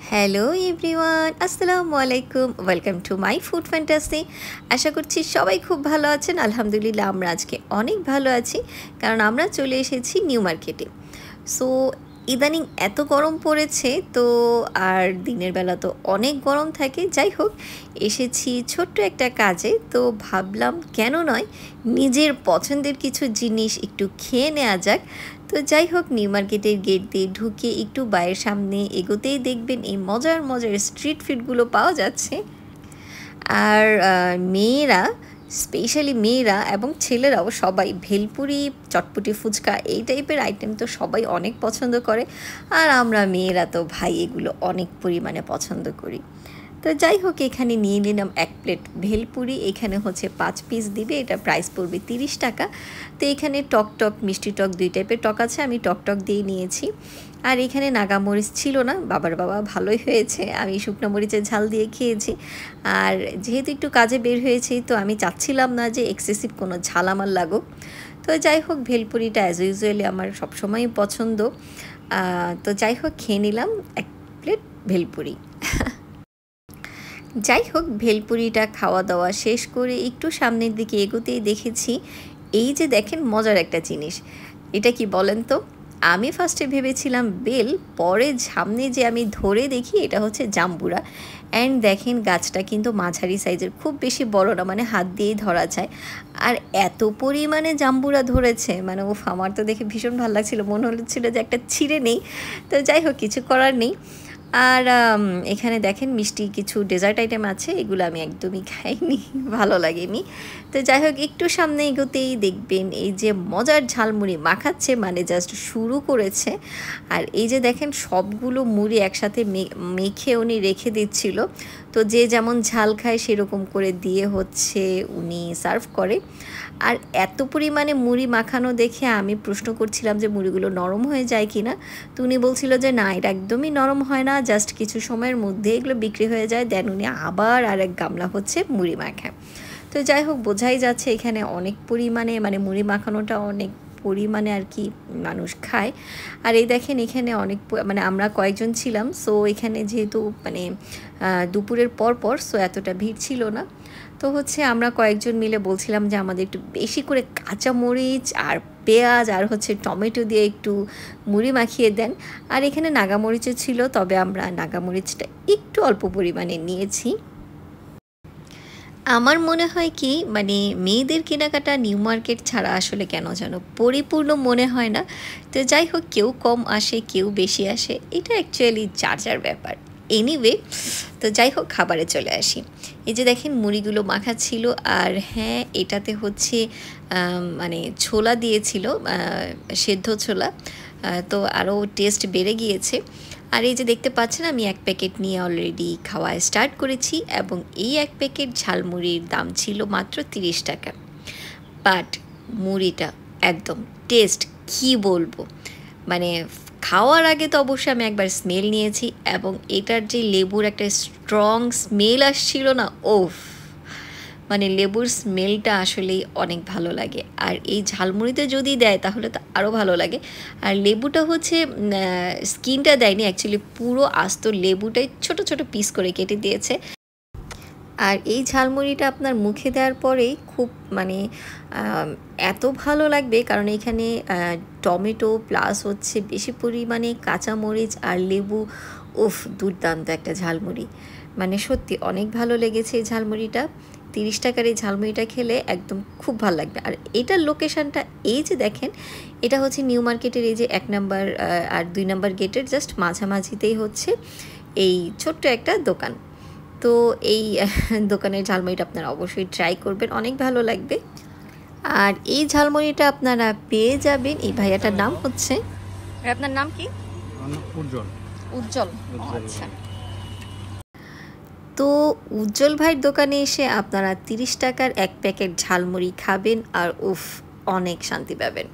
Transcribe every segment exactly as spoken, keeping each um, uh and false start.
Hello everyone, আসসালামু আলাইকুম। Welcome to my food fantasy. আশা করছি সবাই খুব ভালো আছেন। আলহামদুলিল্লাহ আমরা আজকে অনেক ভালো আছি, কারণ আমরা চলে এসেছি নিউ মার্কেটে। সো ইদানিং এত গরম পড়েছে, তো আর দিনের বেলা তো অনেক গরম থাকে। যাই হোক, এসেছি ছোট্ট একটা কাজে, তো ভাবলাম কেন নয়, নিজের পছন্দের কিছু জিনিস একটু খেয়ে নেওয়া যাক। তো যাই হোক, নিউ মার্কেটের গেট দিয়ে ঢুকে একটু বাইরের সামনে এগোতেই দেখবেন এই মজার মজার স্ট্রিট ফুডগুলো পাওয়া যাচ্ছে। আর মেয়েরা, স্পেশালি মেয়েরা এবং ছেলেরাও সবাই ভেলপুরি, চটপটি, ফুচকা এই টাইপের আইটেম তো সবাই অনেক পছন্দ করে। আর আমরা মেয়েরা তো ভাই এগুলো অনেক পরিমাণে পছন্দ করি। তো যাই হোক, এখানে নিয়ে নিলাম এক প্লেট ভেলপুরি। এখানে হচ্ছে পাঁচ পিস দিবে, এটা প্রাইস পড়বে তিরিশ টাকা। তো এখানে টক টক, মিষ্টি টক দুই টাইপের টক আছে, আমি টক টক দিয়ে নিয়েছি। আর এখানে নাগামরিচ ছিল না, বাবার বাবা ভালোই হয়েছে, আমি শুকনো মরিচের ঝাল দিয়ে খেয়েছি। আর যেহেতু একটু কাজে বের হয়েছি, তো আমি চাচ্ছিলাম না যে এক্সেসিভ কোনো ঝাল আমার লাগুক। তো যাই হোক, ভেলপুরিটা অ্যাজ ইউজুয়ালি আমার সবসময়ই পছন্দ। তো যাই হোক, খেয়ে নিলাম এক প্লেট ভেলপুরি। যাই হোক, ভেলপুরিটা খাওয়া দাওয়া শেষ করে একটু সামনের দিকে এগোতেই দেখেছি এই যে দেখেন মজার একটা জিনিস। এটা কি বলেন তো? আমি ফার্স্টে ভেবেছিলাম বেল, পরে সামনে যে আমি ধরে দেখি এটা হচ্ছে জাম্বুরা। অ্যান্ড দেখেন গাছটা কিন্তু মাঝারি সাইজের, খুব বেশি বড় না, মানে হাত দিয়েই ধরা যায়। আর এত পরিমাণে জাম্বুরা ধরেছে, মানে ও আমার তো দেখে ভীষণ ভালো লাগছিল, মনে হচ্ছিল যে একটা ছিঁড়ে নেই। তো যাই হোক, কিছু করার নেই। আর এখানে দেখেন মিষ্টি কিছু ডেজার্ট আইটেম আছে, এগুলো আমি একদমই খাইনি, ভালো লাগেনি। তো যাই হোক, একটু সামনে এগোতেই দেখবেন এই যে মজার ঝালমুড়ি মাখাচ্ছে, মানে জাস্ট শুরু করেছে। আর এই যে দেখেন সবগুলো মুড়ি একসাথে মেখে উনি রেখে দিচ্ছিল। তো যে যেমন ঝাল খায় সেরকম করে দিয়ে হচ্ছে উনি সার্ভ করে। আর এত পরিমাণে মুড়ি মাখানো দেখে আমি প্রশ্ন করছিলাম যে মুড়িগুলো নরম হয়ে যায় কি না। তো উনি বলছিল যে না, এটা একদমই নরম হয় না, জাস্ট কিছু সময়ের মধ্যে এগুলো বিক্রি হয়ে যায়। দেন উনি আবার আরেক গামলা হচ্ছে মুড়ি মাখায়। তো যাই হোক, বোঝাই যাচ্ছে এখানে অনেক পরিমাণে, মানে মুড়ি মাখানোটা অনেক পরিমাণে আর কি মানুষ খায়। আর এই দেখেন এখানে অনেক, মানে আমরা কয়েকজন ছিলাম, সো এখানে যেহেতু মানে দুপুরের পর পর, সো এতটা ভিড় ছিল না। তো হচ্ছে আমরা কয়েকজন মিলে বলছিলাম যে আমাদের একটু বেশি করে কাঁচা মরিচ আর পেঁয়াজ আর হচ্ছে টমেটো দিয়ে একটু মুড়ি মাখিয়ে দেন। আর এখানে নাগামরিচও ছিল, তবে আমরা নাগামরিচটা একটু অল্প পরিমাণে নিয়েছি। আমার মনে হয় কি, মানে মেয়েদের কেনাকাটা নিউ মার্কেট ছাড়া আসলে কেন যেন পরিপূর্ণ মনে হয় না। তো যাই হোক, কেউ কম আসে, কেউ বেশি আসে, এটা অ্যাকচুয়ালি যার যার ব্যাপার। এনিওয়ে, তো যাই হোক, খাবারে চলে আসি। এই যে দেখেন মুড়িগুলো মাখা ছিল, আর হ্যাঁ, এটাতে হচ্ছে মানে ছোলা দিয়েছিল, সেদ্ধ ছোলা। তো আরও টেস্ট বেড়ে গিয়েছে। আর এই যে দেখতে পাচ্ছেন, আমি এক প্যাকেট নিয়ে অলরেডি খাওয়া স্টার্ট করেছি, এবং এই এক প্যাকেট ঝালমুড়ির দাম ছিল মাত্র তিরিশ টাকা। বাট মুড়িটা একদম টেস্ট কী বলবো, মানে খাওয়ার আগে তো অবশ্যই আমি একবার স্মেল নিয়েছি, এবং এটার যে লেবুর একটা স্ট্রং স্মেল আসছিল না, ওফ, মানে লেবুর স্মেলটা আসলেই অনেক ভালো লাগে। আর এই ঝালমুড়িতে যদি দেয় তাহলে তো আরও ভালো লাগে। আর লেবুটা হচ্ছে স্কিনটা দেয়নি, অ্যাকচুয়ালি পুরো আস্ত লেবুটাই ছোট ছোট পিস করে কেটে দিয়েছে। আর এই ঝালমুড়িটা আপনার মুখে দেওয়ার পরেই খুব, মানে এত ভালো লাগবে, কারণ এখানে টমেটো প্লাস হচ্ছে বেশি পরিমাণে কাঁচামরিচ আর লেবু। উফ, দুর্দান্ত একটা ঝালমুড়ি, মানে সত্যি অনেক ভালো লেগেছে এই ঝালমুড়িটা। তিরিশ টাকার এই ঝালমুড়িটা খেলে একদম খুব ভালো লাগবে। আর এটার লোকেশানটা এই যে দেখেন, এটা হচ্ছে নিউ মার্কেটের এই যে এক নাম্বার আর দুই নাম্বার গেটের জাস্ট মাঝামাঝিতেই হচ্ছে এই ছোট্ট একটা দোকান। তো এই দোকানের ঝালমুড়িটা আপনারা অবশ্যই ট্রাই করবেন, অনেক ভালো লাগবে। আর এই ঝালমুড়িটা আপনারা পেয়ে যাবেন, এই ভাইয়াটার নাম হচ্ছে, আপনার নাম কি? উজ্জ্বল। উজ্জ্বল, আচ্ছা। তো উজ্জ্বল ভাইয়ের দোকানে এসে আপনারা তিরিশ টাকার এক প্যাকেট ঝালমুড়ি খাবেন, আর উফ, অনেক শান্তি পাবেন।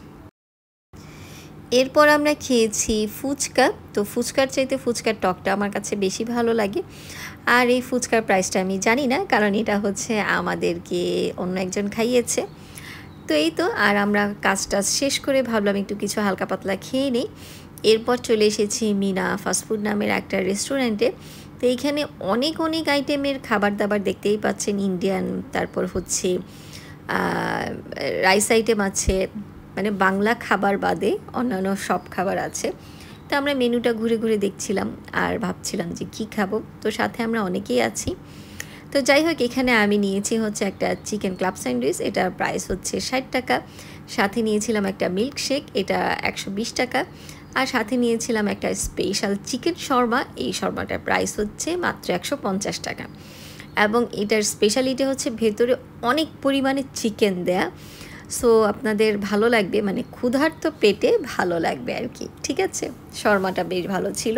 এরপর আমরা খেয়েছি ফুচকা। তো ফুচকার চাইতে ফুচকার টকটা আমার কাছে বেশি ভালো লাগে। আর এই ফুচকার প্রাইসটা আমি জানি না, কারণ এটা হচ্ছে আমাদেরকে অন্য একজন খাইয়েছে। তো এই তো, আর আমরা কাজ টাজ শেষ করে ভাবলাম একটু কিছু হালকা পাতলা খেয়ে নিই। এরপর চলে এসেছি মিনা ফাস্টফুড নামের একটা রেস্টুরেন্টে। তো এইখানে অনেক অনেক আইটেমের খাবার দাবার দেখতেই পাচ্ছেন, ইন্ডিয়ান, তারপর হচ্ছে রাইস আইটেম আছে, মানে বাংলা খাবার বাদে অন্যান্য সব খাবার আছে। তো আমরা মেনুটা ঘুরে ঘুরে দেখছিলাম আর ভাবছিলাম যে কি খাবো। তো সাথে আমরা অনেকেই আছি। তো যাই হোক, এখানে আমি নিয়েছি হচ্ছে একটা চিকেন ক্লাব স্যান্ডউইচ, এটার প্রাইস হচ্ছে ষাট টাকা। সাথে নিয়েছিলাম একটা মিল্ক শেক, এটা একশো বিশ টাকা। আর সাথে নিয়েছিলাম একটা স্পেশাল চিকেন শর্মা, এই শর্মাটার প্রাইস হচ্ছে মাত্র একশো পঞ্চাশ টাকা। এবং এটার স্পেশালিটি হচ্ছে ভেতরে অনেক পরিমাণে চিকেন দেয়া। সো আপনাদের ভালো লাগবে, মানে ক্ষুধার্ত পেটে ভালো লাগবে আর কি। ঠিক আছে, শর্মাটা বেশ ভালো ছিল।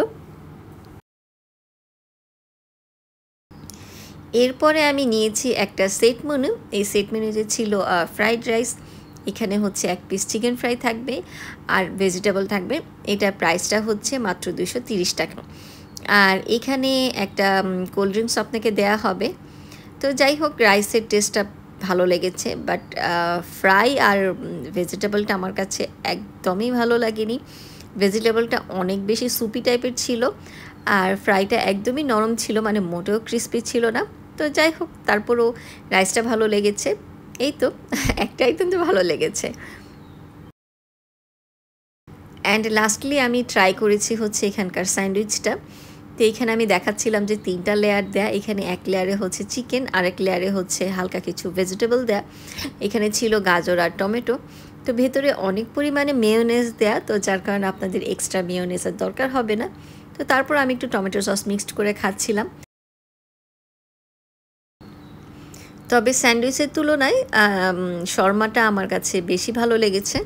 এরপরে আমি নিয়েছি একটা সেট মেনু। এই সেট মেনুতে ছিল ফ্রাইড রাইস, এখানে হচ্ছে এক পিস চিকেন ফ্রাই থাকবে আর ভেজিটেবল থাকবে। এটার প্রাইসটা হচ্ছে মাত্র দুশো তিরিশ টাকা। আর এখানে একটা কোল্ড ড্রিঙ্কস আপনাকে দেয়া হবে। তো যাই হোক, রাইসের টেস্টটা ভালো লেগেছে, বাট ফ্রাই আর ভেজিটেবলটা আমার কাছে একদমই ভালো লাগেনি। ভেজিটেবলটা অনেক বেশি সুপি টাইপের ছিল আর ফ্রাইটা একদমই নরম ছিল, মানে মোটেও ক্রিস্পি ছিল না। তো যাই হোক, তারপরও রাইসটা ভালো লেগেছে। এই তো একটা আইটেম তো ভালো লেগেছে। অ্যান্ড লাস্টলি আমি ট্রাই করেছি হচ্ছে এখানকার স্যান্ডউইচটা। তো এইখানে আমি দেখাচ্ছিলাম যে তিনটা লেয়ার দেয়া, এখানে এক লেয়ারে হচ্ছে চিকেন, আরেক লেয়ারে হচ্ছে হালকা কিছু ভেজিটেবল দেয়া, এখানে ছিল গাজর আর টমেটো। তো ভেতরে অনেক পরিমাণে মেয়োনেজ দেয়া, তো যার কারণে আপনাদের এক্সট্রা মেয়োনেজের দরকার হবে না। তো তারপর আমি একটু টমেটো সস মিক্সড করে খাচ্ছিলাম। তবে স্যান্ডউইচের তুলনায় শর্মাটা আমার কাছে বেশি ভালো লেগেছে।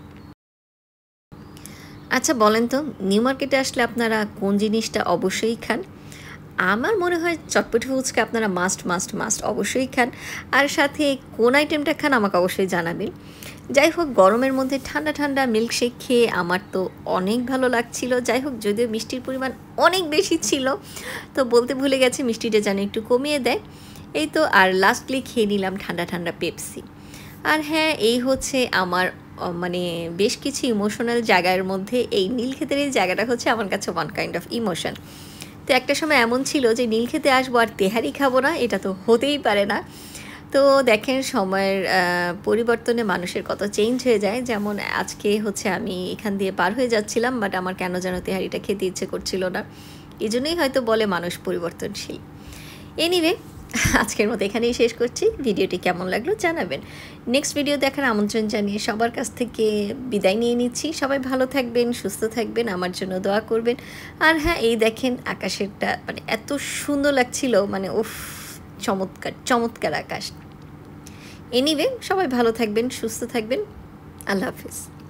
আচ্ছা বলেন তো, নিউ মার্কেটে আসলে আপনারা কোন জিনিসটা অবশ্যই খান? আমার মনে হয় চটপটি ফুচকা আপনারা মাস্ট মাস্ট মাস্ট অবশ্যই খান। আর সাথে কোন আইটেমটা খান আমাকে অবশ্যই জানাবেন। যাই হোক, গরমের মধ্যে ঠান্ডা ঠান্ডা মিল্কশেক খেয়ে আমার তো অনেক ভালো লাগছিল। যাই হোক, যদিও মিষ্টির পরিমাণ অনেক বেশি ছিল, তো বলতে ভুলে গেছে মিষ্টিটা যেন একটু কমিয়ে দেয়। এই তো, আর লাস্টলি খেয়ে নিলাম ঠান্ডা ঠান্ডা পেপসি। আর হ্যাঁ, এই হচ্ছে আমার মানে বেশ কিছু ইমোশনাল জায়গার মধ্যে এই নীলক্ষেতের এই জায়গাটা হচ্ছে আমার কাছে ওয়ান কাইন্ড অফ ইমোশন। তো একটা সময় এমন ছিল যে নীলক্ষেতে আসবো আর তেহারি খাবো না, এটা তো হতেই পারে না। তো দেখেন, সময়ের পরিবর্তনে মানুষের কত চেঞ্জ হয়ে যায়। যেমন আজকে হচ্ছে আমি এখান দিয়ে পার হয়ে যাচ্ছিলাম, বাট আমার কেন যেন তেহারিটা খেতে ইচ্ছে করছিল না। এই জন্যই হয়তো বলে মানুষ পরিবর্তনশীল। এনিওয়ে, আজকের মতো এখানেই শেষ করছি। ভিডিওটি কেমন লাগলো জানাবেন। নেক্সট ভিডিও দেখার আমন্ত্রণ জানিয়ে সবার কাছ থেকে বিদায় নিয়ে নিচ্ছি। সবাই ভালো থাকবেন, সুস্থ থাকবেন, আমার জন্য দোয়া করবেন। আর হ্যাঁ, এই দেখেন আকাশেরটা মানে এত সুন্দর লাগছিল, মানে উফ, চমৎকার চমৎকার আকাশ। এনিওয়ে, সবাই ভালো থাকবেন, সুস্থ থাকবেন। আল্লাহ হাফিজ।